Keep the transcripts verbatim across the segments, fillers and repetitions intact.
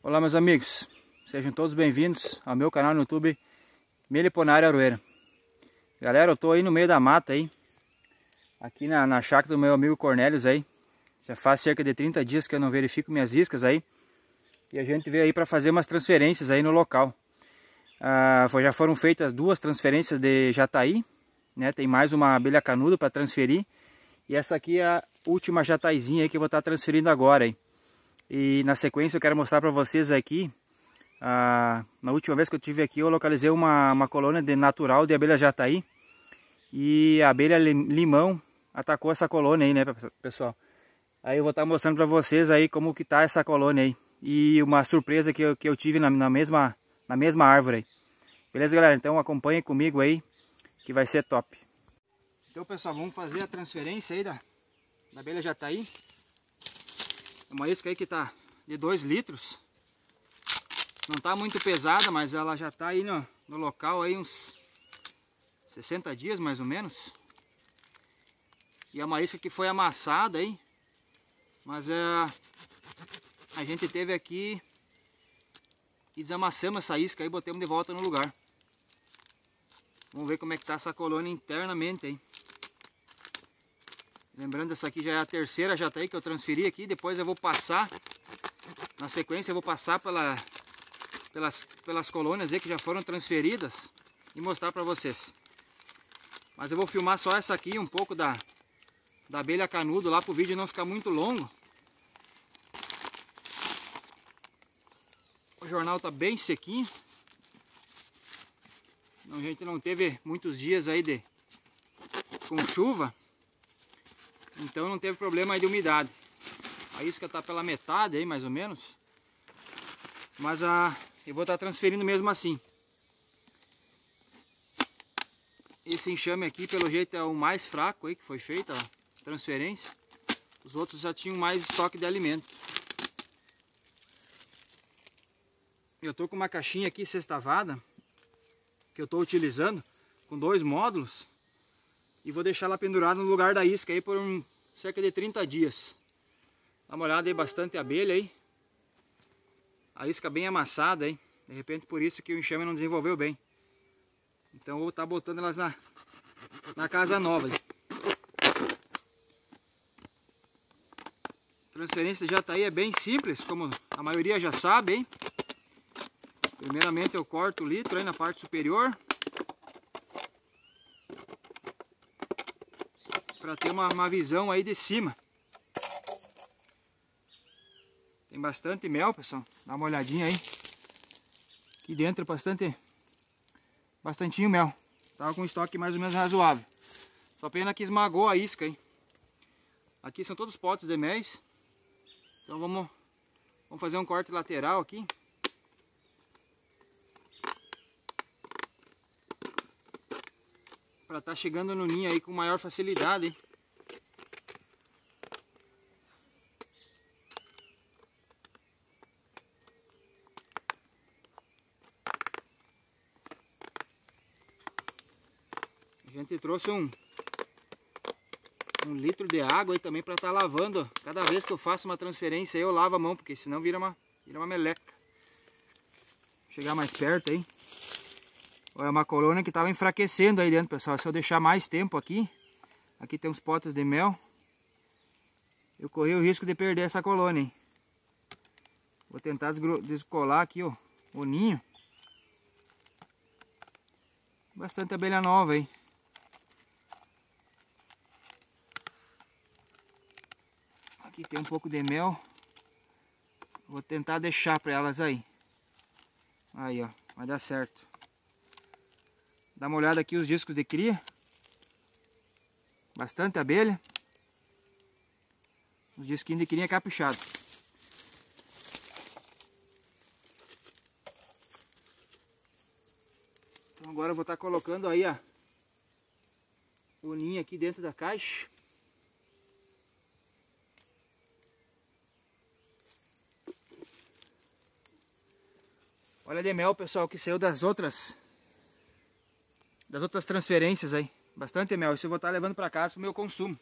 Olá meus amigos, sejam todos bem-vindos ao meu canal no YouTube Meliponária Aroeira. Galera, eu tô aí no meio da mata aí, aqui na, na chácara do meu amigo Cornélios aí. Já faz cerca de trinta dias que eu não verifico minhas iscas aí. E a gente veio aí para fazer umas transferências aí no local. Ah, já foram feitas duas transferências de jataí, né? Tem mais uma abelha canudo para transferir. E essa aqui é a última jataizinha aí que eu vou estar transferindo agora aí. E na sequência eu quero mostrar para vocês aqui, ah, na última vez que eu estive aqui eu localizei uma, uma colônia de natural de abelha jataí. E a abelha limão atacou essa colônia aí, né, pessoal? Aí eu vou estar mostrando para vocês aí como que tá essa colônia aí. E uma surpresa que eu, que eu tive na, na, mesma, na mesma árvore aí. Beleza, galera? Então acompanhem comigo aí, que vai ser top. Então, pessoal, vamos fazer a transferência aí da, da abelha jataí. É uma isca aí que tá de dois litros. Não tá muito pesada, mas ela já tá aí no, no local aí uns sessenta dias mais ou menos. E é uma isca que foi amassada aí. Mas é, a gente teve aqui e desamassamos essa isca aí e botamos de volta no lugar. Vamos ver como é que tá essa colônia internamente aí. Lembrando, essa aqui já é a terceira jataí que eu transferi aqui. Depois eu vou passar, na sequência eu vou passar pela, pelas, pelas colônias aí que já foram transferidas e mostrar para vocês. Mas eu vou filmar só essa aqui, um pouco da, da abelha canudo lá para o vídeo não ficar muito longo. O jornal tá bem sequinho. A gente não teve muitos dias aí de, com chuva. Então não teve problema aí de umidade. A isca tá pela metade aí, mais ou menos. Mas a, eu vou estar transferindo mesmo assim. Esse enxame aqui, pelo jeito, é o mais fraco aí que foi feita a transferência. Os outros já tinham mais estoque de alimento. Eu tô com uma caixinha aqui sextavada, que eu tô utilizando, com dois módulos. E vou deixar ela pendurada no lugar da isca aí por um, cerca de trinta dias. Dá uma olhada aí, bastante abelha aí. A isca bem amassada aí. De repente por isso que o enxame não desenvolveu bem. Então eu vou estar botando elas na, na casa nova. Aí. Transferência de jataí é bem simples, como a maioria já sabe, hein? Primeiramente eu corto o litro aí na parte superior. Para ter uma, uma visão aí de cima. Tem bastante mel, pessoal. Dá uma olhadinha aí. Aqui dentro bastante, bastantinho mel. Tava com um estoque mais ou menos razoável. Só pena que esmagou a isca aí. Aqui são todos potes de mel. Então vamos, vamos fazer um corte lateral aqui. Para estar tá chegando no ninho aí com maior facilidade. A gente trouxe um, um litro de água aí também para estar tá lavando. Cada vez que eu faço uma transferência eu lavo a mão, porque senão vira uma, vira uma meleca. Vou chegar mais perto aí. É uma colônia que estava enfraquecendo aí dentro, pessoal. Se eu deixar mais tempo aqui, aqui tem uns potes de mel, eu corri o risco de perder essa colônia, hein? Vou tentar descolar aqui, ó, o ninho. Bastante abelha nova aí. Aqui tem um pouco de mel. Vou tentar deixar para elas aí. Aí, ó, vai dar certo. Dá uma olhada aqui os discos de cria. Bastante abelha. Os disquinhos de cria caprichado. Então agora eu vou estar colocando aí a, o ninho aqui dentro da caixa. Olha de mel, pessoal, que saiu das outras... das outras transferências aí, bastante mel. Isso eu vou estar levando para casa para o meu consumo.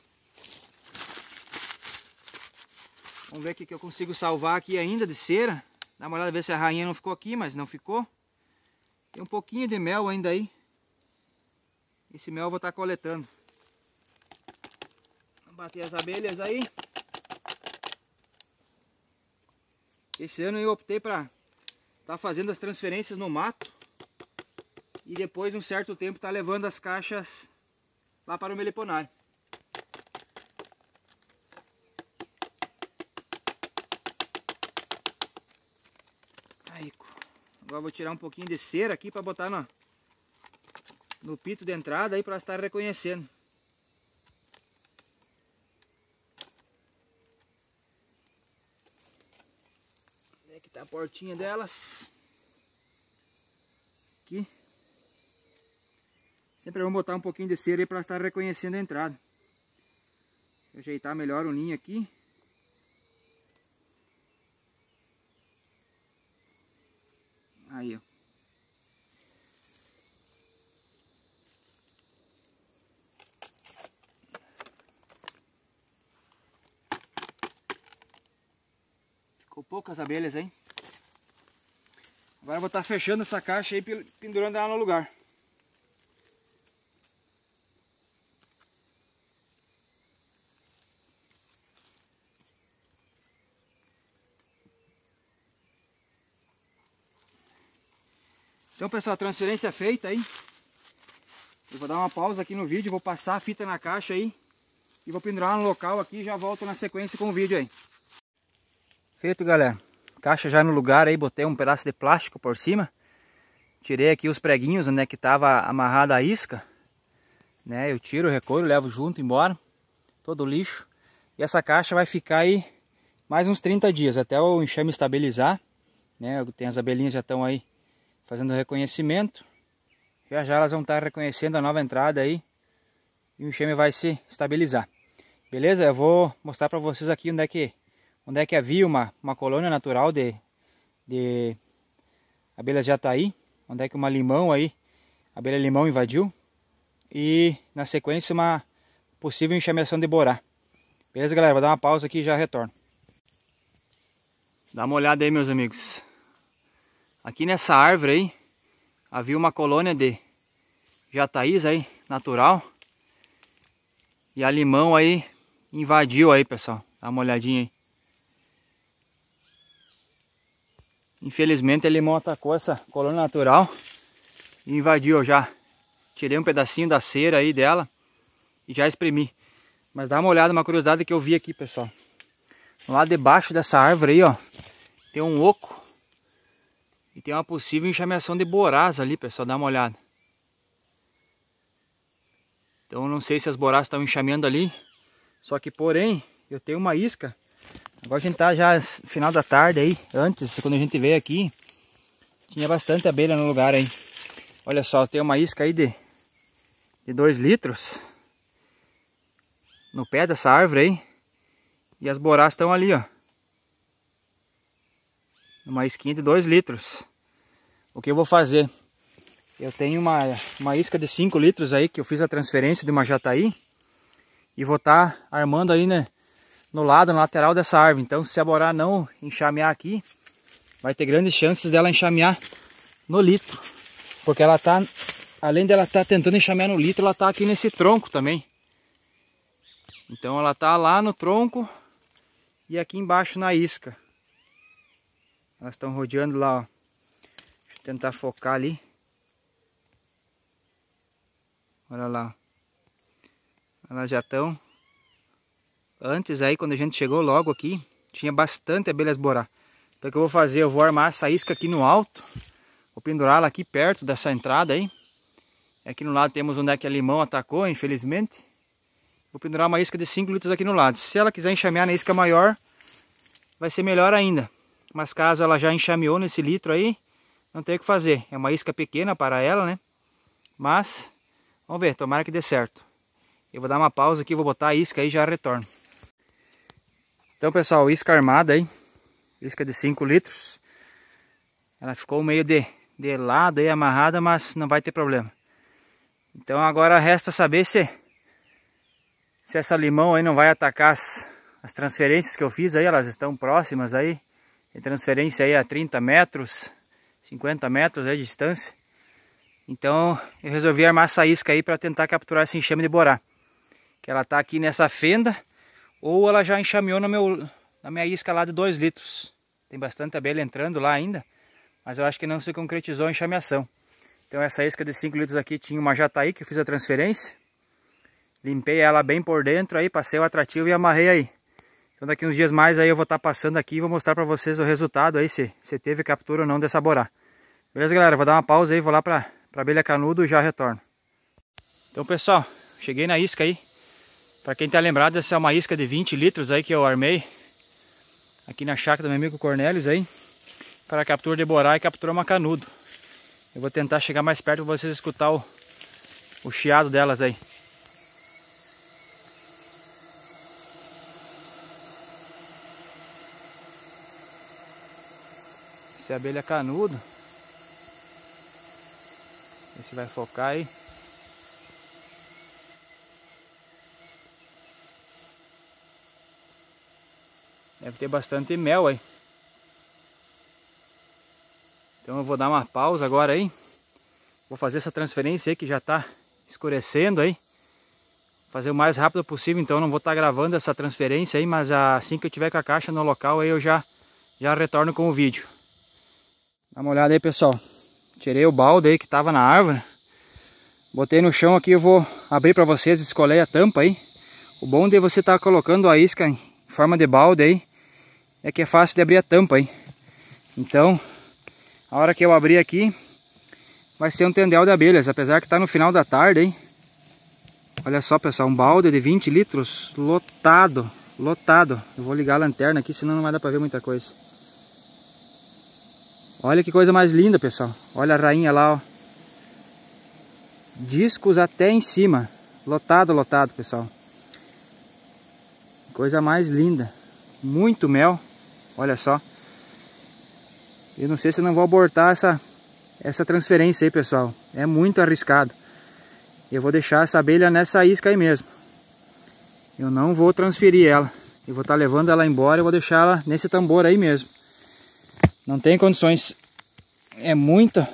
Vamos ver o que eu consigo salvar aqui ainda de cera. Dá uma olhada, ver se a rainha não ficou aqui, mas não ficou. Tem um pouquinho de mel ainda aí. Esse mel eu vou estar coletando. Vou bater as abelhas aí. Esse ano eu optei para estar fazendo as transferências no mato. E depois, um certo tempo, estar levando as caixas lá para o meliponário. Aí, agora vou tirar um pouquinho de cera aqui para botar no, no pito de entrada aí para estar reconhecendo. Aqui está a portinha delas. Aqui. Sempre vamos botar um pouquinho de cera aí para estar reconhecendo a entrada. Vou ajeitar melhor o ninho aqui. Aí, ó. Ficou poucas abelhas aí. Agora eu vou estar fechando essa caixa aí, pendurando ela no lugar. Então, pessoal, a transferência feita aí. Eu vou dar uma pausa aqui no vídeo, vou passar a fita na caixa aí e vou pendurar no local aqui e já volto na sequência com o vídeo aí. Feito, galera. Caixa já no lugar aí, botei um pedaço de plástico por cima. Tirei aqui os preguinhos onde é que estava amarrada a isca, né? Eu tiro, recolho, levo junto embora, todo o lixo. E essa caixa vai ficar aí mais uns trinta dias, até o enxame estabilizar, né? Tem as abelhinhas já estão aí fazendo reconhecimento. Já já elas vão estar reconhecendo a nova entrada aí e o enxame vai se estabilizar. Beleza? Eu vou mostrar para vocês aqui onde é que onde é que havia uma, uma colônia natural de, de abelhas jataí, onde é que uma limão aí, a abelha limão invadiu, e na sequência uma possível enxameação de borá. Beleza, galera? Vou dar uma pausa aqui e já retorno. Dá uma olhada aí, meus amigos. Aqui nessa árvore aí havia uma colônia de jataís aí, natural. E a limão aí invadiu aí, pessoal. Dá uma olhadinha aí. Infelizmente a limão atacou essa colônia natural e invadiu. Eu já tirei um pedacinho da cera aí dela e já espremi. Mas dá uma olhada, uma curiosidade que eu vi aqui, pessoal. Lá debaixo dessa árvore aí, ó, tem um oco. E tem uma possível enxameação de borás ali, pessoal, dá uma olhada. Então eu não sei se as borás estão enxameando ali. Só que, porém, eu tenho uma isca. Agora a gente tá já no final da tarde aí. Antes, quando a gente veio aqui, tinha bastante abelha no lugar aí. Olha só, tem uma isca aí de de dois litros no pé dessa árvore aí. E as borás estão ali, ó. Uma isquinha de dois litros. O que eu vou fazer? Eu tenho uma, uma isca de cinco litros aí, que eu fiz a transferência de uma jataí. E vou estar tá armando aí, né, no lado, na lateral dessa árvore. Então, se a borá não enxamear aqui, vai ter grandes chances dela enxamear no litro. Porque ela tá, além dela estar tá tentando enxamear no litro, ela tá aqui nesse tronco também. Então ela tá lá no tronco e aqui embaixo na isca. Elas estão rodeando lá, ó. Deixa eu tentar focar ali. Olha lá. Elas já estão. Antes aí, quando a gente chegou logo aqui, tinha bastante abelhas borá. Então o que eu vou fazer? Eu vou armar essa isca aqui no alto. Vou pendurá-la aqui perto dessa entrada aí. Aqui no lado temos onde é que a limão atacou, infelizmente. Vou pendurar uma isca de cinco litros aqui no lado. Se ela quiser enxamear na isca maior, vai ser melhor ainda. Mas caso ela já enxameou nesse litro aí, não tem o que fazer. É uma isca pequena para ela, né? Mas, vamos ver, tomara que dê certo. Eu vou dar uma pausa aqui, vou botar a isca aí e já retorno. Então, pessoal, isca armada aí. Isca de cinco litros. Ela ficou meio de, de lado aí, amarrada, mas não vai ter problema. Então agora resta saber se, se essa limão aí não vai atacar as, as transferências que eu fiz aí. Elas estão próximas aí. Tem transferência aí a trinta metros, cinquenta metros aí de distância. Então eu resolvi armar essa isca aí para tentar capturar esse enxame de borá. Que ela tá aqui nessa fenda, ou ela já enxameou no meu, na minha isca lá de dois litros. Tem bastante abelha entrando lá ainda, mas eu acho que não se concretizou a enxameação. Então essa isca de cinco litros aqui tinha uma jataí que eu fiz a transferência. Limpei ela bem por dentro aí, passei o atrativo e amarrei aí. Então daqui uns dias mais aí eu vou estar passando aqui e vou mostrar para vocês o resultado aí, se, se teve captura ou não dessa borá. Beleza, galera? Vou dar uma pausa aí, vou lá para a abelha canudo e já retorno. Então, pessoal, cheguei na isca aí. Para quem tá lembrado, essa é uma isca de vinte litros aí que eu armei aqui na chácara do meu amigo Cornélios aí, para captura de borá e capturar uma canudo. Eu vou tentar chegar mais perto para vocês escutar o, o chiado delas aí. Essa é a abelha canudo. Ver se vai focar aí. Deve ter bastante mel aí. Então eu vou dar uma pausa agora aí. Vou fazer essa transferência aí que já está escurecendo aí. Fazer o mais rápido possível, então eu não vou estar gravando essa transferência aí, mas assim que eu tiver com a caixa no local aí eu já, já retorno com o vídeo. Dá uma olhada aí, pessoal. Tirei o balde aí que estava na árvore. Botei no chão aqui, eu vou abrir para vocês, escolher a tampa aí. O bom de você estar colocando a isca em forma de balde aí é que é fácil de abrir a tampa aí. Então, a hora que eu abrir aqui, vai ser um tendel de abelhas, apesar que está no final da tarde aí. Olha só, pessoal, um balde de vinte litros lotado, lotado. Eu vou ligar a lanterna aqui, senão não vai dar para ver muita coisa. Olha que coisa mais linda, pessoal. Olha a rainha lá, ó. Discos até em cima. Lotado, lotado, pessoal. Coisa mais linda. Muito mel. Olha só. Eu não sei se eu não vou abortar essa, essa transferência aí, pessoal. É muito arriscado. Eu vou deixar essa abelha nessa isca aí mesmo. Eu não vou transferir ela. Eu vou estar levando ela embora e vou deixar ela nesse tambor aí mesmo. Não tem condições. É muita.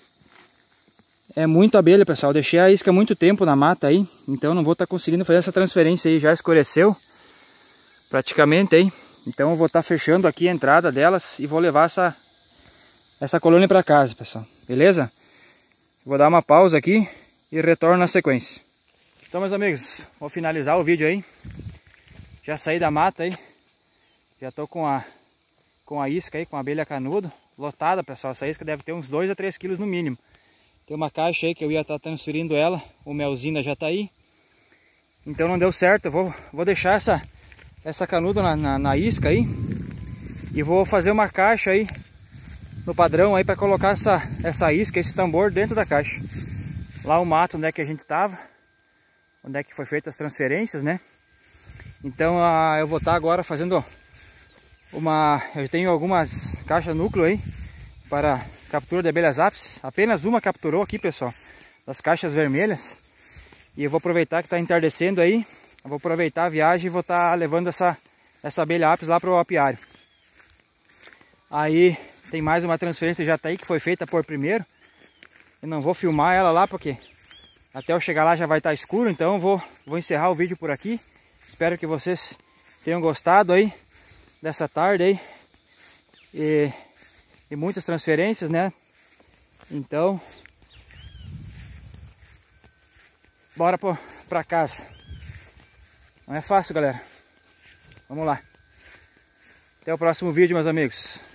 É muita abelha, pessoal. Eu deixei a isca muito tempo na mata aí. Então eu não vou estar conseguindo fazer essa transferência aí. Já escureceu. Praticamente aí. Então eu vou estar fechando aqui a entrada delas. E vou levar essa, essa colônia para casa, pessoal. Beleza? Vou dar uma pausa aqui. E retorno na sequência. Então, meus amigos. Vou finalizar o vídeo aí. Já saí da mata aí. Já tô com a... com a isca aí, com a abelha canudo, lotada, pessoal. Essa isca deve ter uns dois a três quilos no mínimo. Tem uma caixa aí que eu ia estar transferindo ela, o melzinho já tá aí. Então não deu certo, eu vou, vou deixar essa, essa canudo na, na, na isca aí. E vou fazer uma caixa aí, no padrão aí, para colocar essa, essa isca, esse tambor dentro da caixa. Lá o mato onde é que a gente tava, onde é que foi feita as transferências, né? Então ah, eu vou estar agora fazendo... Uma, eu tenho algumas caixas núcleo aí para captura de abelhas ápis. Apenas uma capturou aqui, pessoal, das caixas vermelhas. E eu vou aproveitar que está entardecendo aí. Eu vou aproveitar a viagem e vou estar tá levando essa, essa abelha ápis lá para o apiário. Aí tem mais uma transferência já tá aí que foi feita por primeiro. Eu não vou filmar ela lá porque até eu chegar lá já vai estar tá escuro. Então eu vou, vou encerrar o vídeo por aqui. Espero que vocês tenham gostado aí dessa tarde aí e, e muitas transferências, né? Então bora para casa. Não é fácil, galera. Vamos lá. Até o próximo vídeo, meus amigos.